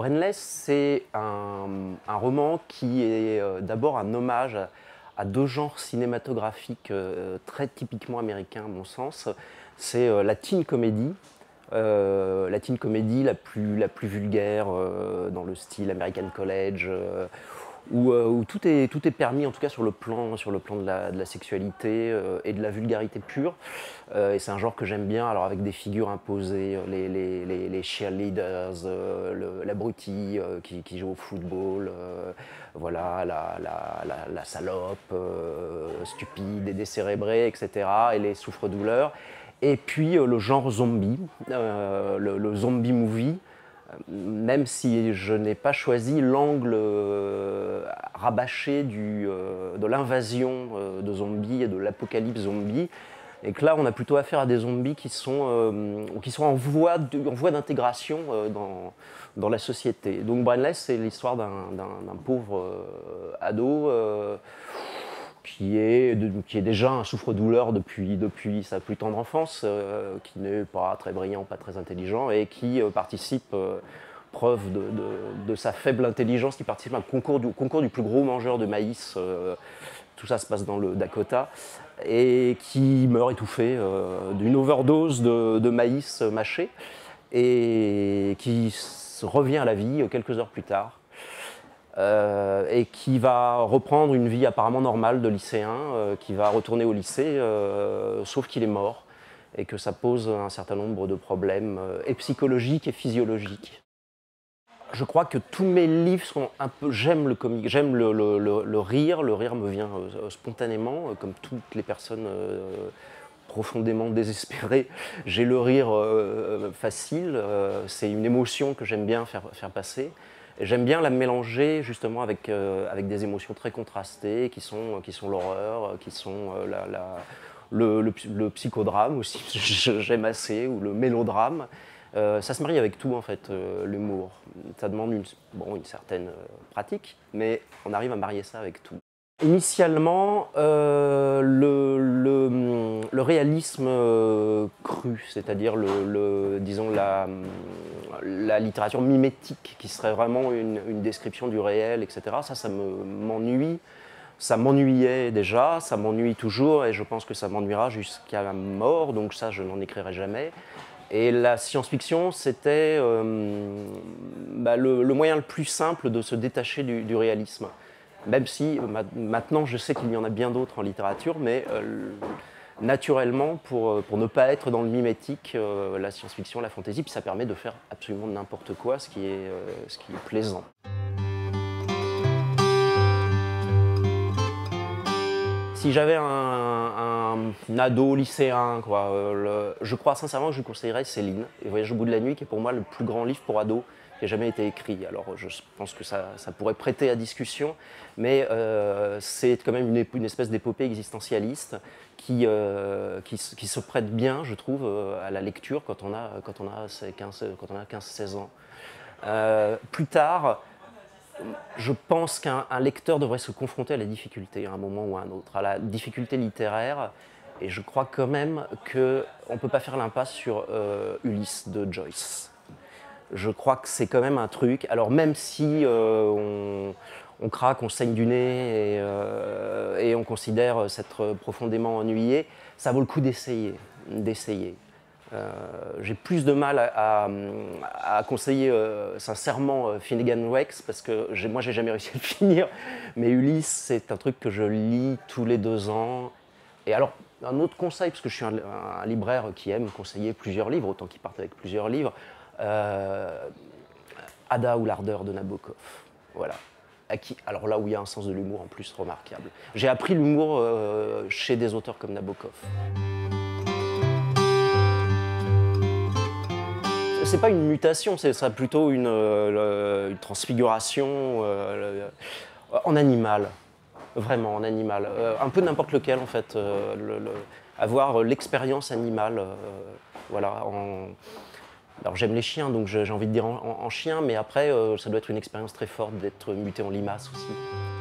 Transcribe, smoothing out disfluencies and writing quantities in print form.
Brainless, c'est un roman qui est d'abord un hommage à deux genres cinématographiques très typiquement américains à mon sens. C'est la teen comedy, la plus vulgaire dans le style American College, où tout est permis, en tout cas sur le plan de la sexualité et de la vulgarité pure. Et c'est un genre que j'aime bien, alors avec des figures imposées, les cheerleaders, l'abruti qui joue au football, voilà, la salope stupide et décérébrée, etc. Et les souffre-douleurs. Et puis le genre zombie, le zombie movie, même si je n'ai pas choisi l'angle rabâché de l'invasion de zombies et de l'apocalypse zombie, et que là on a plutôt affaire à des zombies qui sont en voie d'intégration dans la société. Donc Brainless, c'est l'histoire d'un pauvre ado qui est déjà un souffre-douleur depuis sa plus tendre enfance, qui n'est pas très brillant, pas très intelligent, et qui participe, preuve de sa faible intelligence, qui participe à un concours du plus gros mangeur de maïs, tout ça se passe dans le Dakota, et qui meurt étouffé d'une overdose de maïs mâché, et qui revient à la vie quelques heures plus tard. Et qui va reprendre une vie apparemment normale de lycéen, qui va retourner au lycée, sauf qu'il est mort, et que ça pose un certain nombre de problèmes et psychologiques et physiologiques. Je crois que tous mes livres sont un peu... J'aime le comique, j'aime le rire me vient spontanément, comme toutes les personnes profondément désespérées. J'ai le rire facile, c'est une émotion que j'aime bien faire passer. J'aime bien la mélanger justement avec des émotions très contrastées, qui sont l'horreur, qui sont le psychodrame aussi, j'aime assez, ou le mélodrame. Ça se marie avec tout en fait, l'humour. Ça demande une certaine pratique, mais on arrive à marier ça avec tout. Initialement, le réalisme cru, c'est-à-dire disons la littérature mimétique, qui serait vraiment une description du réel, etc. Ça m'ennuie. Ça m'ennuyait déjà, ça m'ennuie toujours, et je pense que ça m'ennuiera jusqu'à la mort, donc ça, je n'en écrirai jamais. Et la science-fiction, c'était le moyen le plus simple de se détacher du réalisme. Même si maintenant je sais qu'il y en a bien d'autres en littérature, mais naturellement, pour ne pas être dans le mimétique, la science-fiction, la fantasy, puis ça permet de faire absolument n'importe quoi, ce qui est plaisant. Si j'avais un ado lycéen, je crois sincèrement que je lui conseillerais Céline, et Voyage au bout de la nuit, qui est pour moi le plus grand livre pour ados qui a jamais été écrit. Alors je pense que ça pourrait prêter à discussion, mais c'est quand même une espèce d'épopée existentialiste qui se prête bien, je trouve, à la lecture quand on a 15-16 ans. Plus tard, je pense qu'un lecteur devrait se confronter à la difficulté à un moment ou à un autre, à la difficulté littéraire, et je crois quand même qu'on ne peut pas faire l'impasse sur Ulysse de Joyce. Je crois que c'est quand même un truc, alors même si on craque, on saigne du nez et on considère s'être profondément ennuyé, ça vaut le coup d'essayer. J'ai plus de mal à conseiller sincèrement Finnegan Wakes, parce que moi j'ai jamais réussi à le finir, mais Ulysse, c'est un truc que je lis tous les 2 ans. Et alors, un autre conseil, parce que je suis un libraire qui aime conseiller plusieurs livres, autant qu'il parte avec plusieurs livres, Ada ou l'ardeur de Nabokov, voilà. Alors là où il y a un sens de l'humour en plus remarquable. J'ai appris l'humour chez des auteurs comme Nabokov. C'est pas une mutation, ce serait plutôt une transfiguration en animal, vraiment en animal. Un peu n'importe lequel en fait, avoir l'expérience animale, voilà. Alors j'aime les chiens, donc j'ai envie de dire en chien, mais après ça doit être une expérience très forte d'être muté en limace aussi.